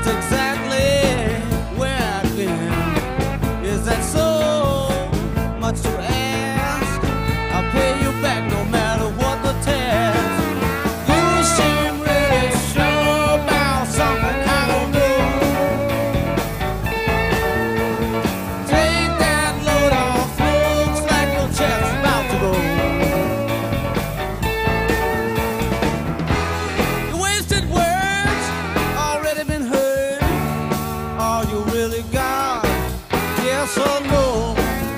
exactly where I've been. Is that so much to ask? I'll pay you back no matter what the task. You seem really sure about something I don't know. Take that load off, looks like your chest's about to go. The wasted words already been heard. All you really got, yes or no?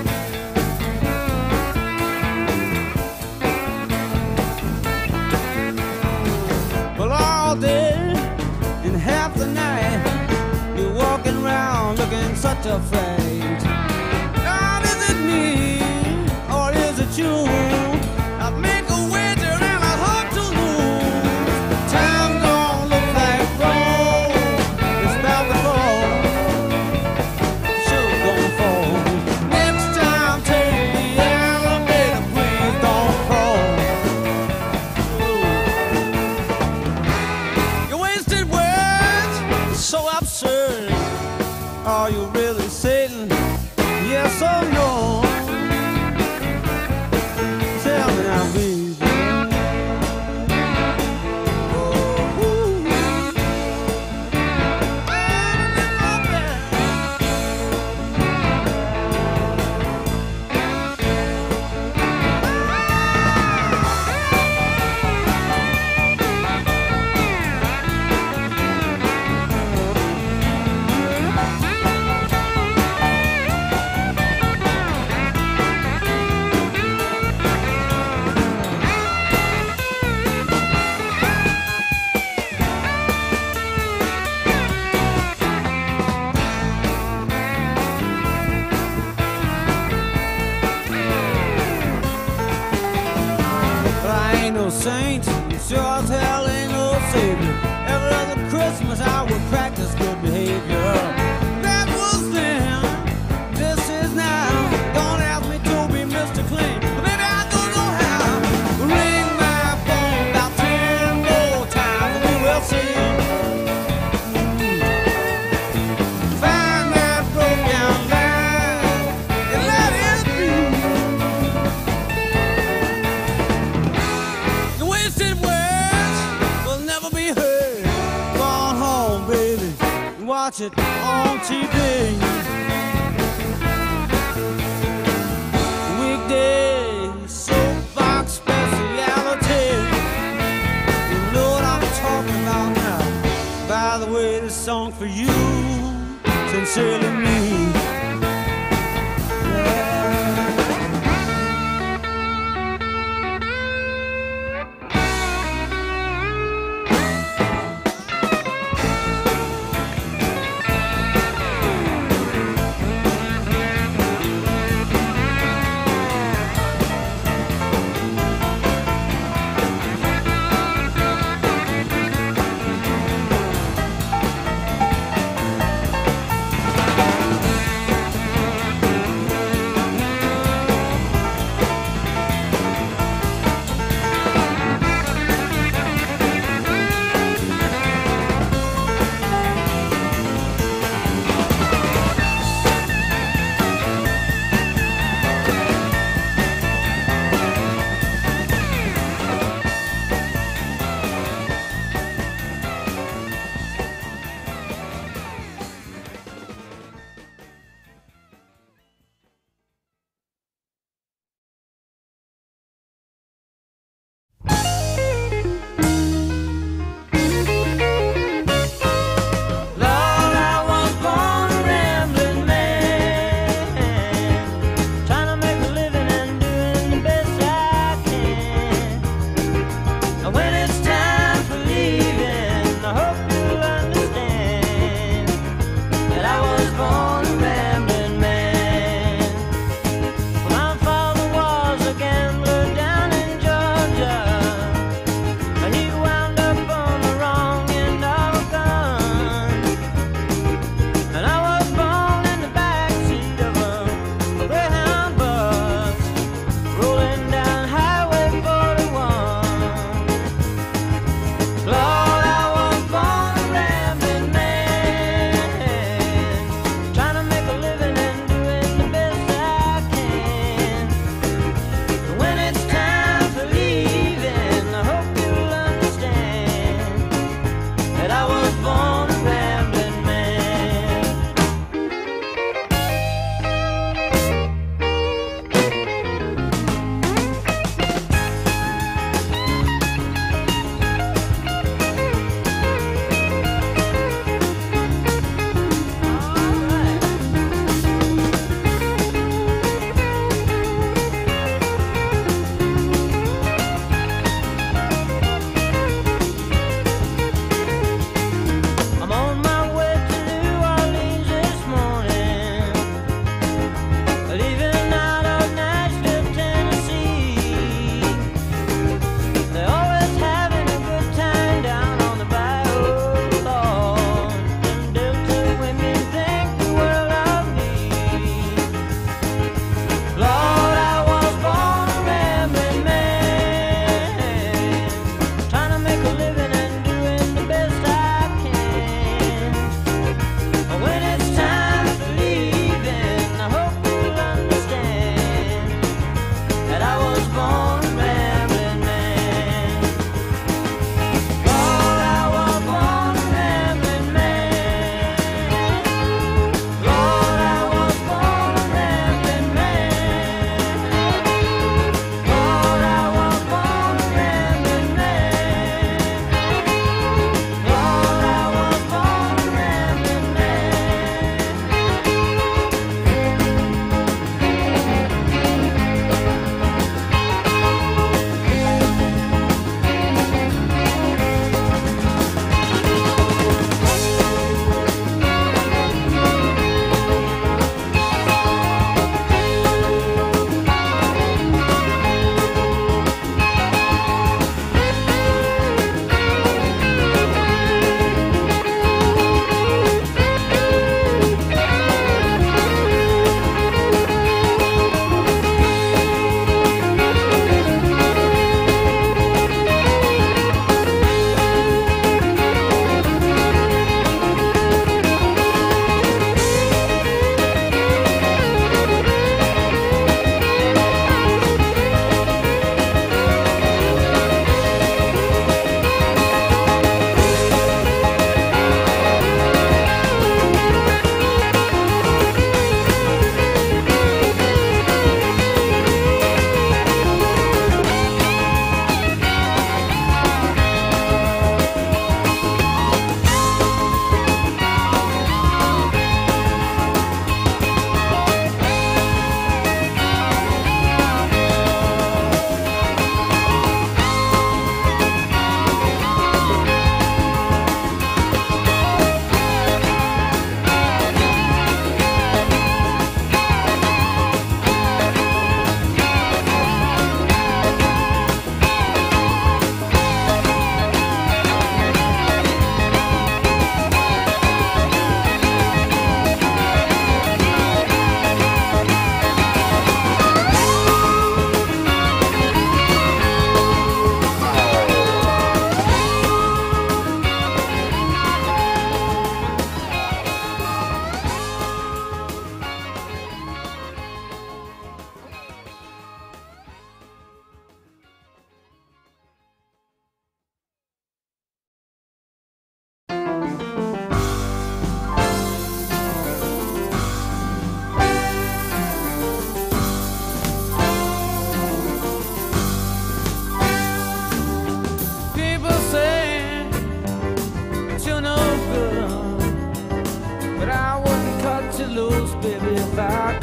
Well, all day and half the night, you're walking around looking such a fright. God, is it me or is it you? I make a wager and I hope to lose. Time gonna look like gold. It's about to fall. Sure gonna fall. Next time take the elevator, please don't crawl. Your wasted words, so absurd. Are you really Satan? Yes or no? Tell me now, baby. No saint, sure as hell ain't no savior. Every other Christmas I would practice good behavior. That was then, this is now. Don't ask me to be Mr. Clean, but maybe I don't know how. Ring my phone about 10 more times and we will see. Find that broken line and let it be. The wasted words will never be heard. Gone home, baby, and watch it on TV. Weekday soapbox speciality. You know what I'm talking about now. By the way, this song's for you, sincerely me.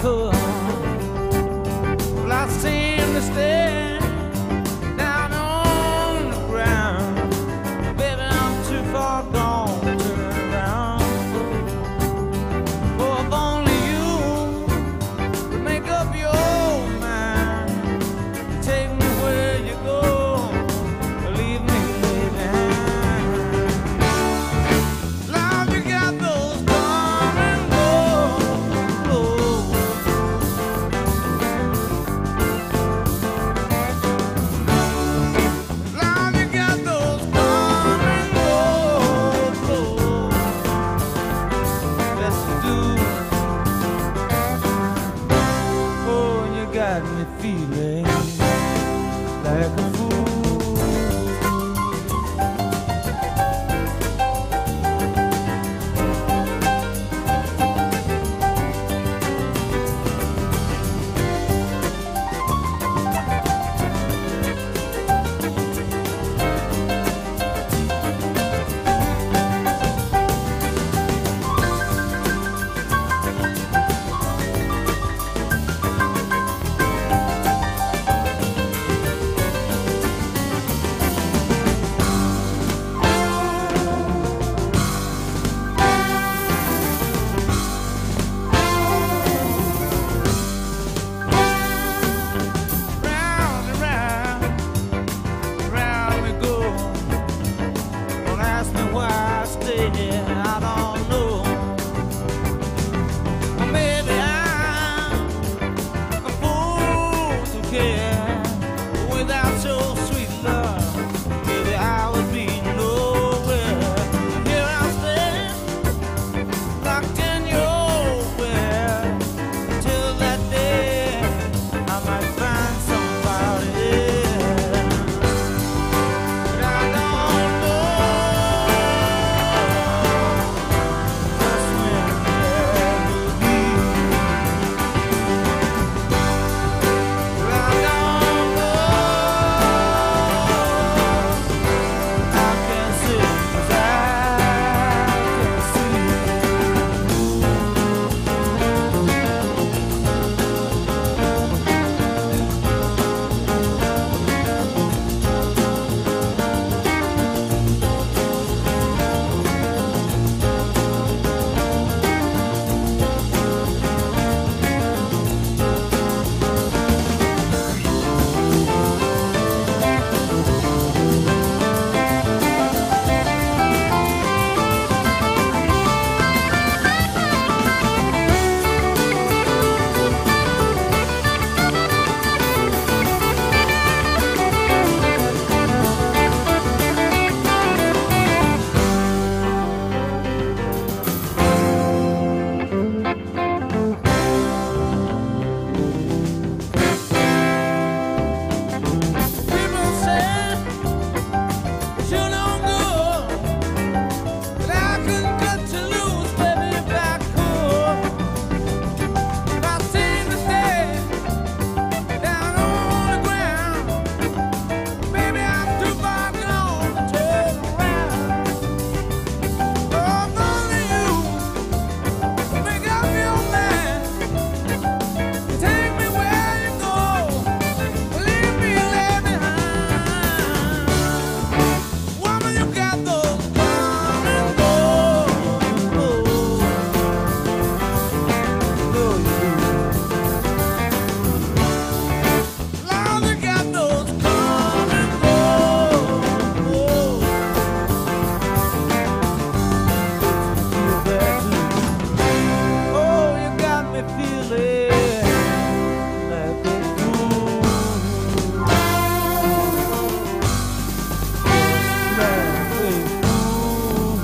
could. Well, I seem to stay down on the ground. Baby, I'm too far gone to turn around. Oh, if only you would make up your mind, take me where you go, or leave me behind. Love, you got those come and go. Love, you got those come and go. Yes, you do. Oh, you got me feeling like a fool. Round and round we go. Don't ask me why I stay here, I don't know. Or maybe I'm a fool to care. Without your sweet love, maybe I would be nowhere. Here I stand, locked in your will, till that day I might find somebody else. But I don't know just when that will be. But I don't know. I can see, 'cause I can see. People say that you're no good, but I couldn't cut you loose, baby, if I could. If I seem to stay down on the ground, baby, I'm too far gone to turn around. Oh, if only you would make up your mind, take me where you go, leave me there behind. Woman, you got those come and go. No, you do. Lord, you got those come and go. Feel that too. Oh, you got me feeling like a fool. Like a fool.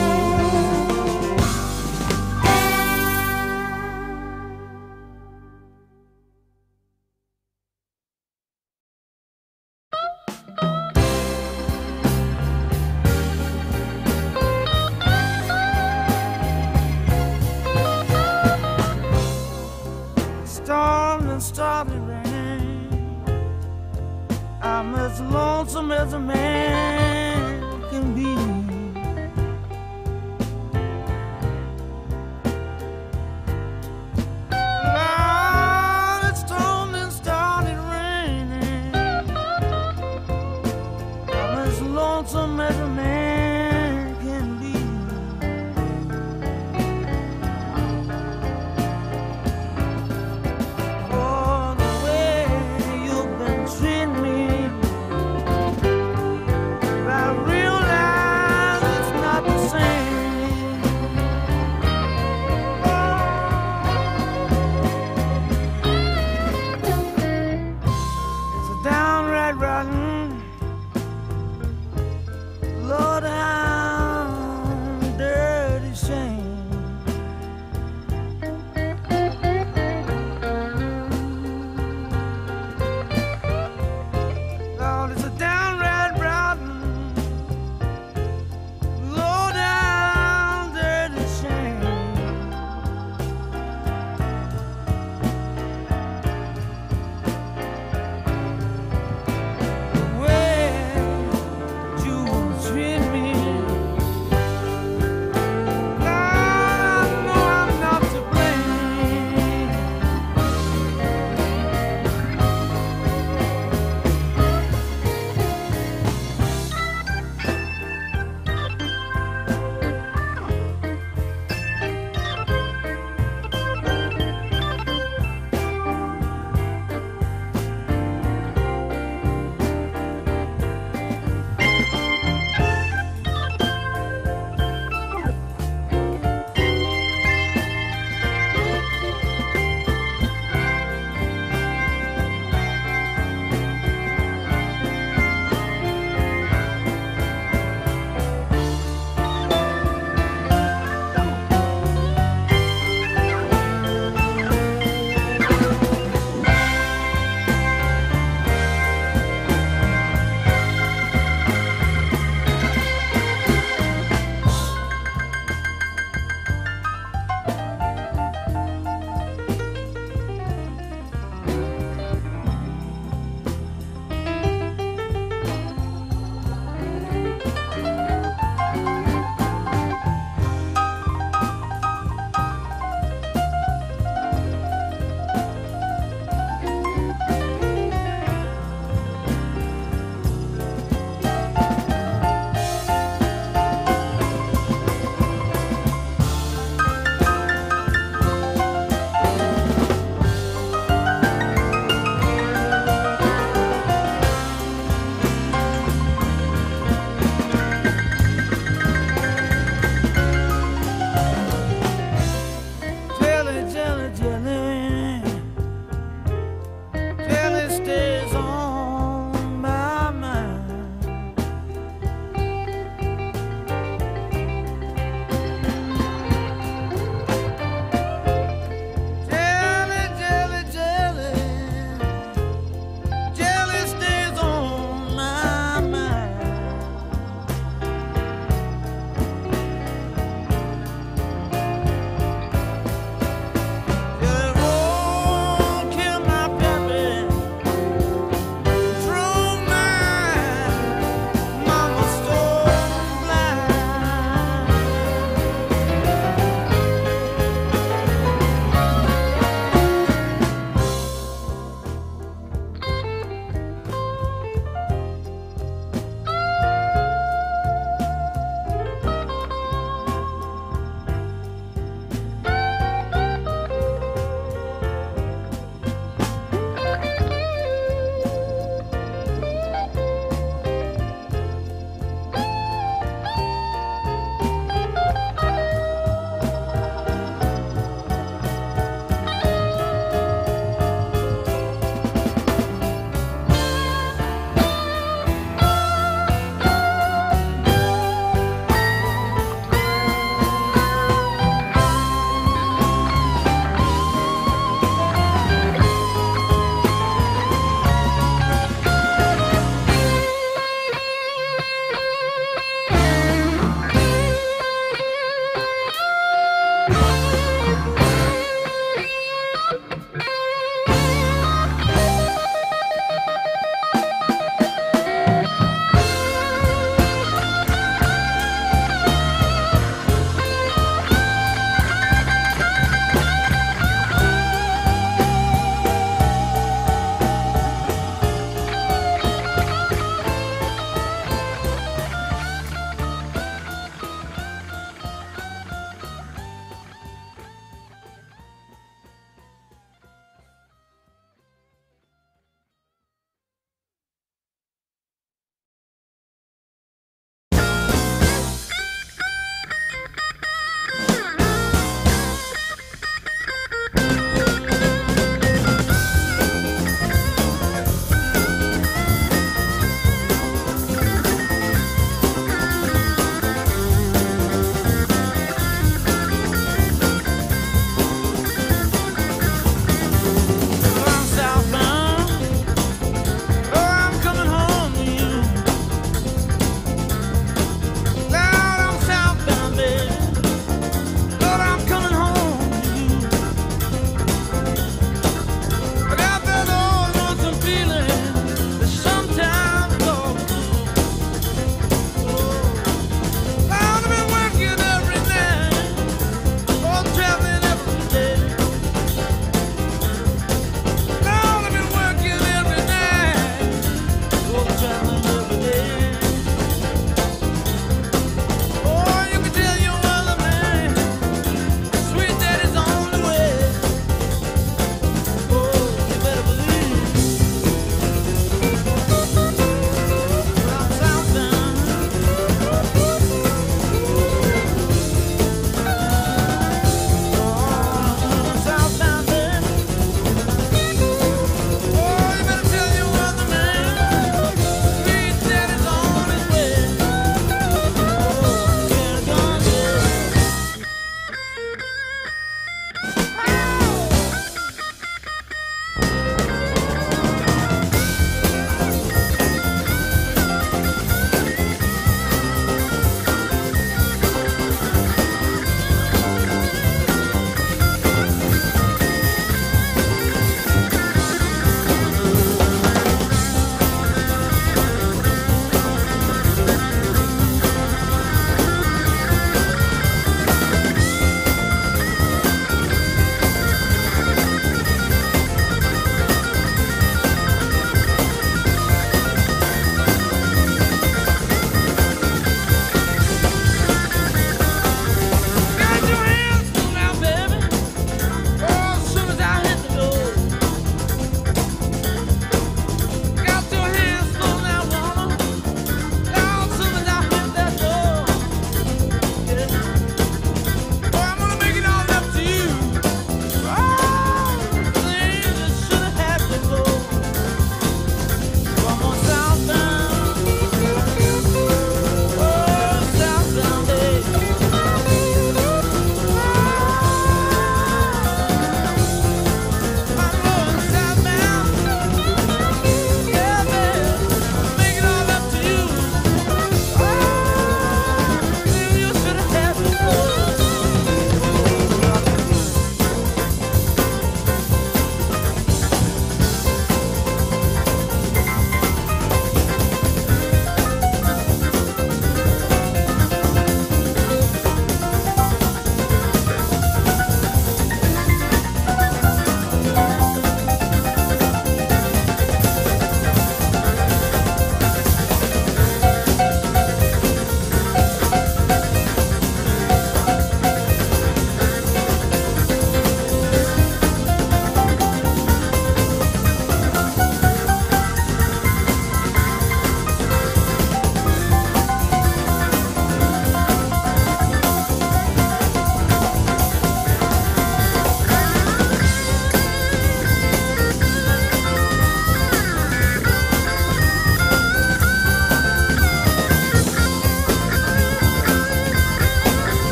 Storm started raining. I'm as lonesome as a man can be. Lord,